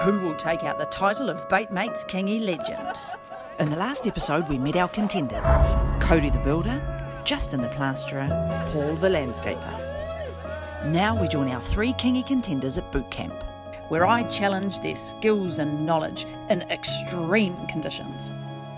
who will take out the title of Baitmates Kingy Legend. In the last episode, we met our contenders: Cody the Builder, Justin the Plasterer, Paul the Landscaper. Now we join our 3 kingy contenders at boot camp, where I challenge their skills and knowledge in extreme conditions.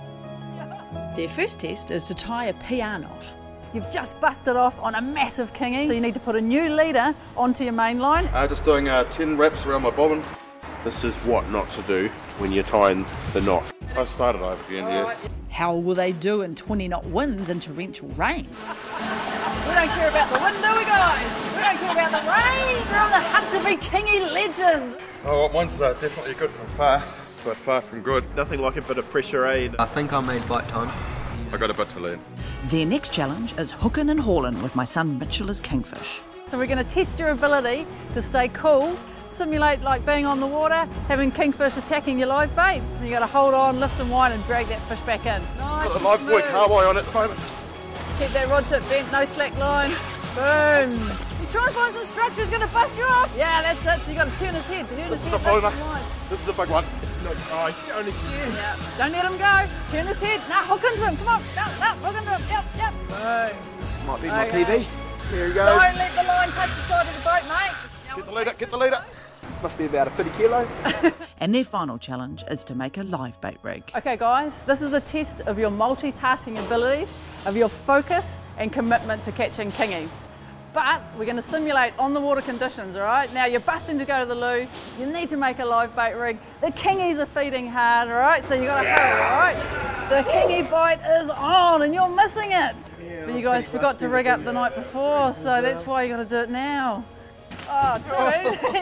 Their first test is to tie a PR knot. You've just busted off on a massive kingy, so you need to put a new leader onto your main line. Just doing 10 wraps around my bobbin. This is what not to do when you're tying the knot. I started over again, yeah. How will they do in 20-knot winds and torrential rain? We don't care about the wind, do we, guys? We don't care about the rain. We're on the hunt to be kingy legends. Oh, well, mine's definitely good from far, but far from good. Nothing like a bit of pressure aid. I think I made bite time. I got a bit to learn. Their next challenge is hooking and hauling with my son Mitchell as kingfish. So we're going to test your ability to stay cool, simulate like being on the water, having kingfish attacking your live bait. You got to hold on, lift and wind and drag that fish back in. Nice. Got the live buoy carboy on it at the moment. Keep that rod tip bent, no slack line. Boom. He's trying to find some structure, he's going to bust you off. Yeah, that's it. So you got to turn his head. This is a polymer. This is a big one. No, only yeah. Don't let him go. Turn his head. Now hook into him. Come on. No, hook into him. Yep. Boom. This might be my PB. Here he goes. Don't let the line touch the side of the boat, mate. Get the leader. Must be about a 50 kilo. And their final challenge is to make a live bait rig. Okay guys, this is a test of your multitasking abilities, of your focus and commitment to catching kingies. But we're going to simulate on the water conditions, all right? Now you're busting to go to the loo, you need to make a live bait rig. The kingies are feeding hard, all right? So you got to hurry, all right? The kingy bite is on and you're missing it. But you guys forgot to rig up the night before, so that's why you got to do it now. Oh, too easy.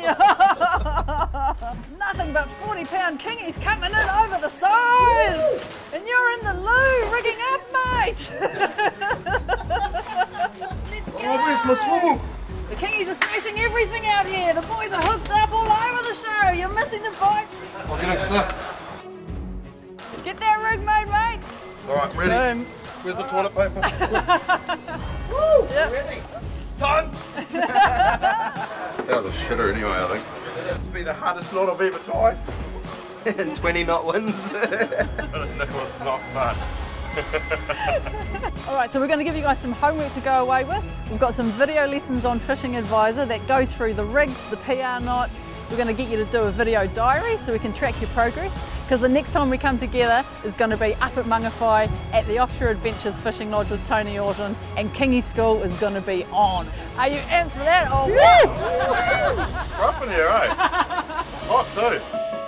Nothing but 40-pound kingies coming in over the side. And you're in the loo rigging up, mate. Let's go. Oh, where's my swivel? The kingies are smashing everything out here. The boys are hooked up all over the show. You're missing the bite. I'll get it, sir. Get that rig made, mate. All right, ready. Boom. Where's the toilet paper? Woo! Yep. Ready. Time! That was a shitter anyway, I think. This will be the hardest knot I've ever tied. And 20 knot winds. That was not fun. Alright, so we're going to give you guys some homework to go away with. We've got some video lessons on Fishing Advisor that go through the rigs, the PR knot. We're going to get you to do a video diary so we can track your progress, because the next time we come together is going to be up at Mangawhai at the Offshore Adventures Fishing Lodge with Tony Orton, and kingy school is going to be on. Are you in for that? Oh, It's rough in here, eh? It's hot too.